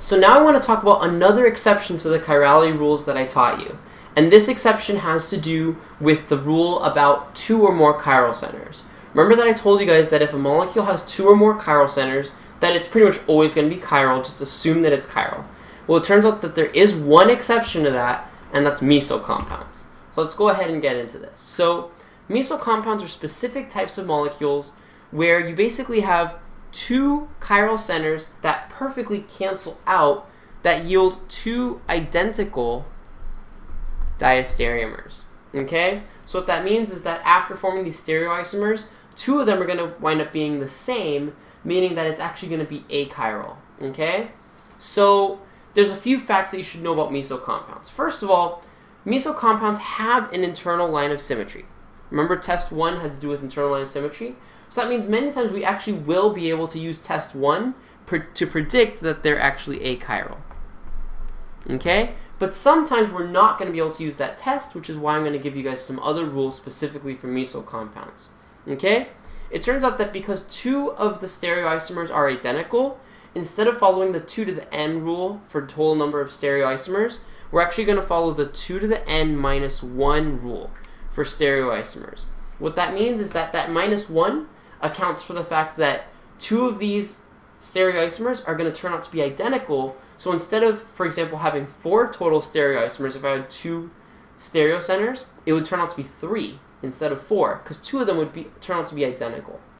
So now I want to talk about another exception to the chirality rules that I taught you. And this exception has to do with the rule about 2 or more chiral centers. Remember that I told you guys that if a molecule has 2 or more chiral centers, that it's pretty much always going to be chiral, just assume that it's chiral. Well, it turns out that there is one exception to that, and that's meso compounds. So let's go ahead and get into this. So meso compounds are specific types of molecules where you basically have 2 chiral centers that perfectly cancel out, that yield 2 identical diastereomers. Okay? So what that means is that after forming these stereoisomers, 2 of them are going to wind up being the same, meaning that it's actually going to be achiral. Okay? So there's a few facts that you should know about meso compounds. First of all, meso compounds have an internal line of symmetry. Remember test 1 had to do with internal line of symmetry? So that means many times we actually will be able to use test 1 to predict that they're actually achiral. Okay? But sometimes we're not going to be able to use that test, which is why I'm going to give you guys some other rules specifically for meso compounds. Okay? It turns out that because 2 of the stereoisomers are identical, instead of following the 2 to the n rule for total number of stereoisomers, we're actually going to follow the 2 to the n minus 1 rule for stereoisomers. What that means is that that minus 1 accounts for the fact that 2 of these stereoisomers are going to turn out to be identical. So instead of, for example, having 4 total stereoisomers, if I had 2 stereocenters, it would turn out to be 3 instead of 4, because 2 of them would turn out to be identical.